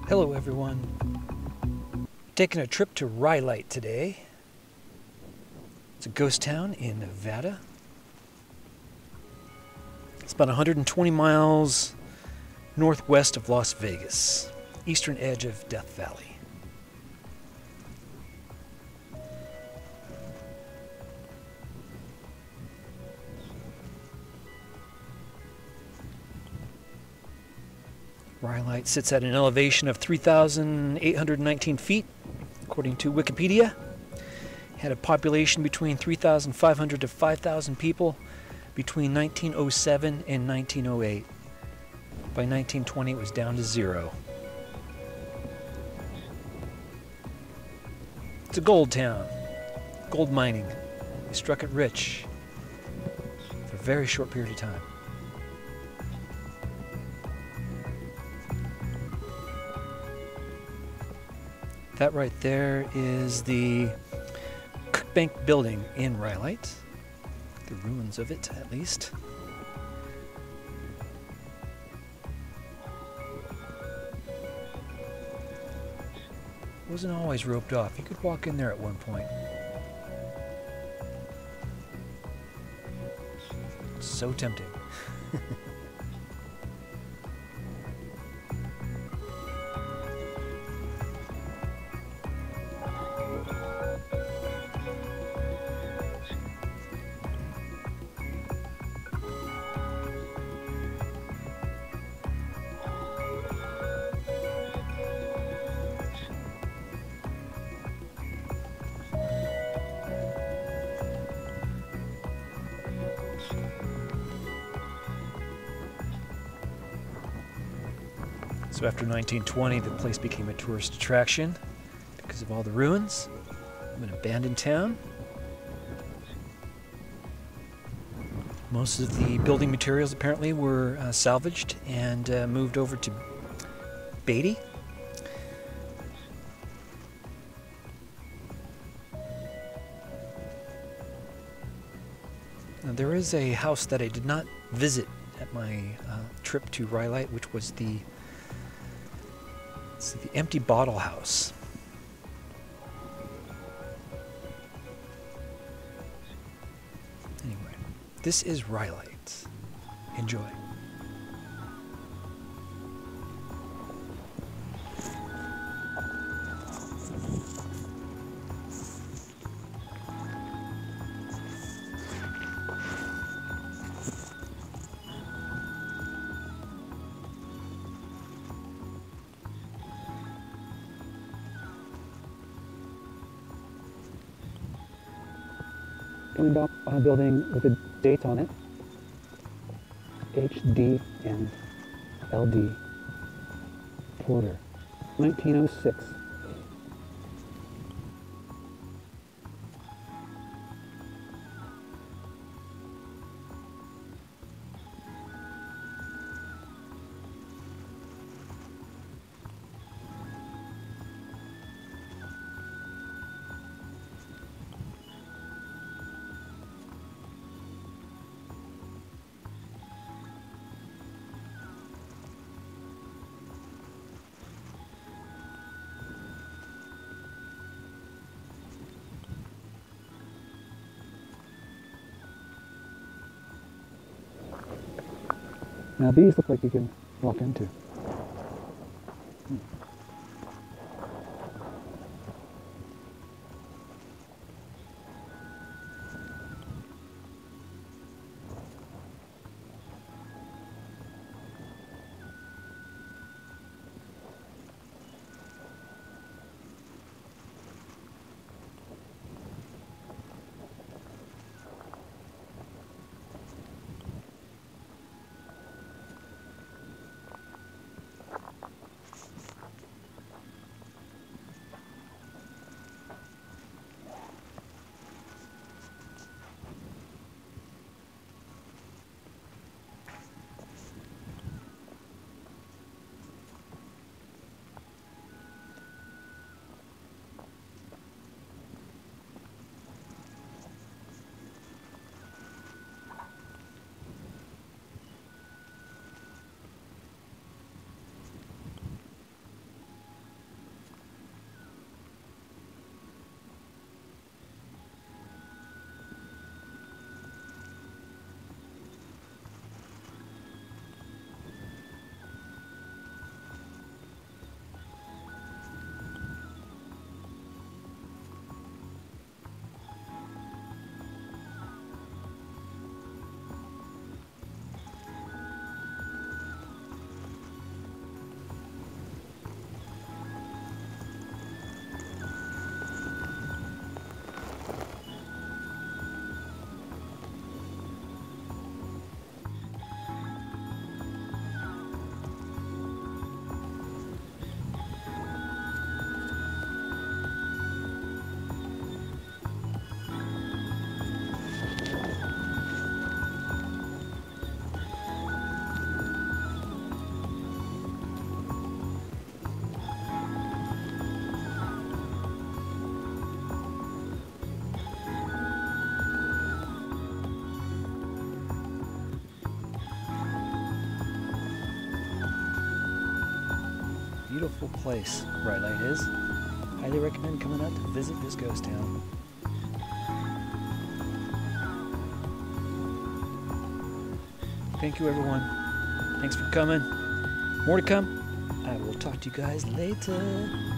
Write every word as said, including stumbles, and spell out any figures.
Hello everyone. Taking a trip to Ryolite today. It's a ghost town in Nevada. It's about one hundred twenty miles northwest of Las Vegas, eastern edge of Death Valley. Ryolite sits at an elevation of three thousand eight hundred nineteen feet, according to Wikipedia. Had a population between three thousand five hundred to five thousand people between nineteen oh seven and nineteen oh eight. By nineteen twenty, it was down to zero. It's a gold town. Gold mining. They struck it rich for a very short period of time. That right there is the Bank building in Ryolite. The ruins of it, at least. It wasn't always roped off. You could walk in there at one point. So tempting. So after nineteen twenty, the place became a tourist attraction because of all the ruins of an abandoned town. Most of the building materials apparently were uh, salvaged and uh, moved over to Beatty. Now, there is a house that I did not visit at my uh, trip to Ryolite, which was the It's the Empty Bottle House. Anyway, this is Ryolite. Enjoy. Coming up on a building with a date on it, H D and L D Porter, nineteen oh six. Now these look like you can walk into. Hmm. Beautiful place, Ryolite is. Highly recommend coming out to visit this ghost town. Thank you, everyone. Thanks for coming. More to come. I will talk to you guys later.